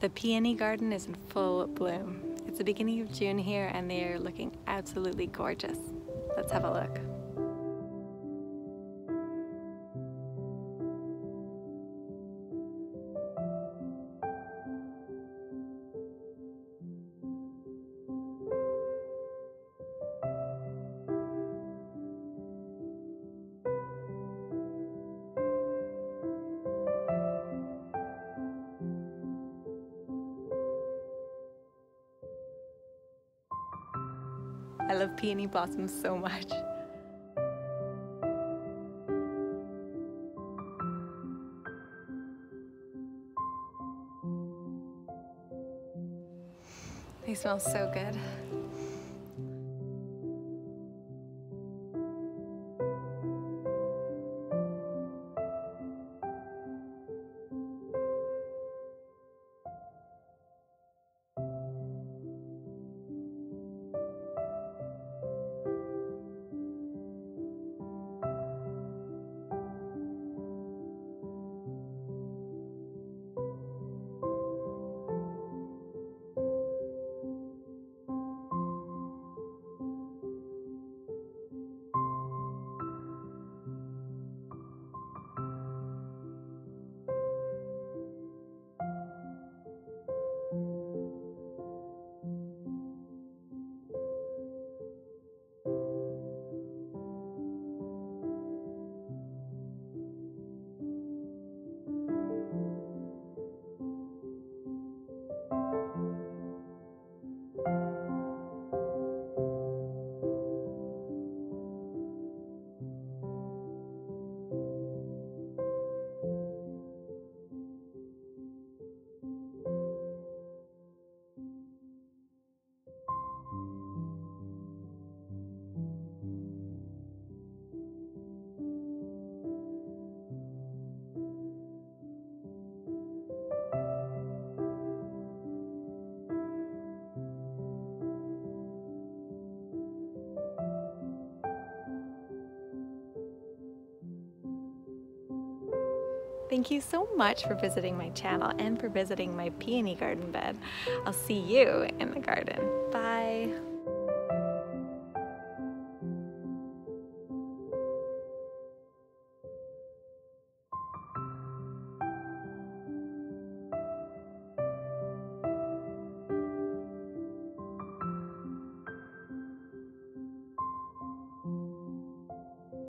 The peony garden is in full bloom. It's the beginning of June here and they are looking absolutely gorgeous. Let's have a look. I love peony blossoms so much. They smell so good. Thank you so much for visiting my channel and for visiting my peony garden bed. I'll see you in the garden. Bye.